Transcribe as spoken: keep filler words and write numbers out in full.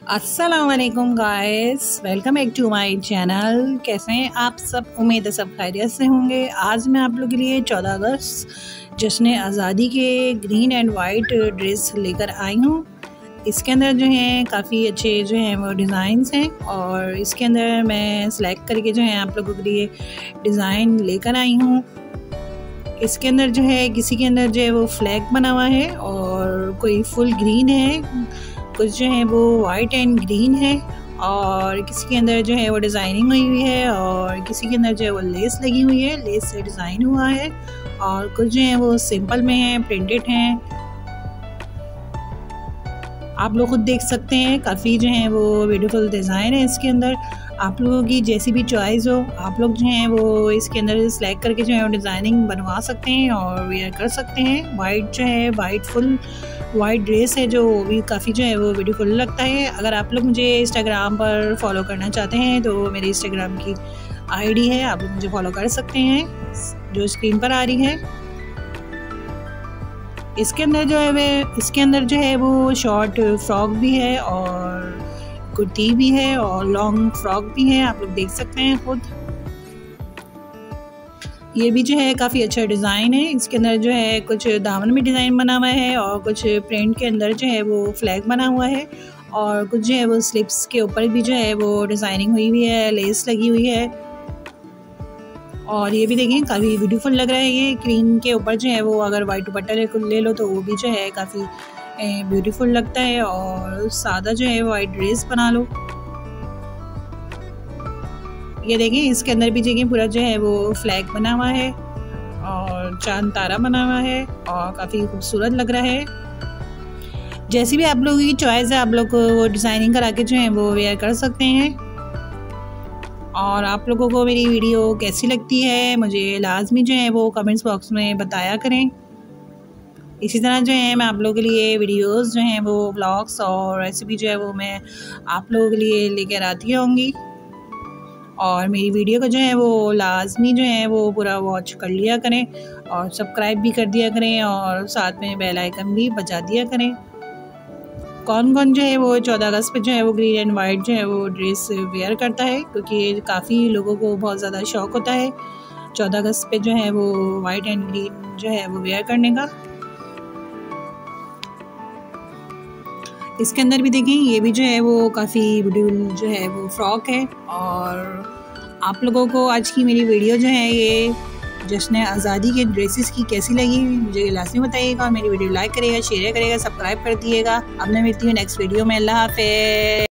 अस्सलाम वालेकुम guys, welcome back to my channel. कैसे हैं आप सब? उम्मीद है सब खैरियत से होंगे। आज मैं आप लोगों के लिए चौदह अगस्त जश्न आज़ादी के ग्रीन एंड वाइट ड्रेस लेकर आई हूँ। इसके अंदर जो है काफ़ी अच्छे जो हैं वो डिज़ाइंस हैं और इसके अंदर मैं सेलेक्ट करके जो है आप लोगों के लिए डिज़ाइन लेकर आई हूँ। इसके अंदर जो है किसी के अंदर जो है वो फ्लैग बना हुआ है और कोई फुल ग्रीन है, कुछ जो है वो वाइट एंड ग्रीन है और किसी के अंदर जो है वो डिज़ाइनिंग हुई हुई है और किसी के अंदर जो है वो लेस लगी हुई है, लेस से डिज़ाइन हुआ है और कुछ जो है वो सिंपल में है, प्रिंटेड हैं। आप लोग खुद देख सकते हैं, काफ़ी जो है वो ब्यूटीफुल डिज़ाइन है इसके अंदर। आप लोगों की जैसी भी चॉइस हो, आप लोग जो हैं वो इसके अंदर सेलेक्ट करके जो है वो डिज़ाइनिंग बनवा सकते हैं और वेयर कर सकते हैं। वाइट जो है वाइट फुल वाइट ड्रेस है जो भी काफ़ी जो है वो ब्यूटीफुल लगता है। अगर आप लोग मुझे इंस्टाग्राम पर फॉलो करना चाहते हैं तो मेरे इंस्टाग्राम की आईडी है, आप लोग मुझे फॉलो कर सकते हैं जो स्क्रीन पर आ रही है। इसके अंदर जो है वे इसके अंदर जो है वो शॉर्ट फ्रॉक भी है और कुर्ती भी है और लॉन्ग फ्रॉक भी है, आप लोग देख सकते हैं खुद। ये भी जो है काफ़ी अच्छा डिज़ाइन है। इसके अंदर जो है कुछ दामन में डिज़ाइन बना हुआ है और कुछ प्रिंट के अंदर जो है वो फ्लैग बना हुआ है और कुछ जो है वो स्लिप्स के ऊपर भी जो है वो डिज़ाइनिंग हुई हुई है, लेस लगी हुई है। और ये भी देखें काफ़ी ब्यूटीफुल लग रहा है। ये क्रीम के ऊपर जो है वो अगर वाइट दुपट्टा ले लो तो वो भी जो है काफ़ी ब्यूटीफुल लगता है और सादा जो है वाइट ड्रेस बना लो। ये देखें इसके अंदर भी देखिए पूरा जो है वो फ्लैग बना हुआ है और चांद तारा बना हुआ है और काफ़ी खूबसूरत लग रहा है। जैसी भी आप लोगों की चॉइस है, आप लोग वो डिज़ाइनिंग करा के जो है वो वेयर कर सकते हैं। और आप लोगों को मेरी वीडियो कैसी लगती है मुझे लाजमी जो है वो कमेंट्स बॉक्स में बताया करें। इसी तरह जो है मैं आप लोगों के लिए वीडियोस जो हैं वो व्लॉग्स और रेसिपी जो है वो मैं आप लोगों के लिए लेकर आती रहूँगी। और मेरी वीडियो को जो है वो लाजमी जो है वो पूरा वॉच कर लिया करें और सब्सक्राइब भी कर दिया करें और साथ में बेल आइकन भी बजा दिया करें। कौन कौन जो है वो चौदह अगस्त पे जो है वो ग्रीन एंड वाइट जो है वो ड्रेस वेयर करता है, क्योंकि काफ़ी लोगों को बहुत ज़्यादा शौक़ होता है चौदह अगस्त पे जो है वो वाइट एंड ग्रीन जो है वो वेयर करने का। इसके अंदर भी देखें ये भी जो है वो काफ़ी ब्यूटीफुल जो है वो फ्रॉक है। और आप लोगों को आज की मेरी वीडियो जो है ये जश्न आज़ादी के ड्रेसेस की कैसी लगी मुझे लाजमी बताइएगा। मेरी वीडियो लाइक करिएगा, शेयर करिएगा, सब्सक्राइब कर दिएगा। अब मैं मिलती हूँ नेक्स्ट वीडियो में। अल्लाह हाफ़िज़।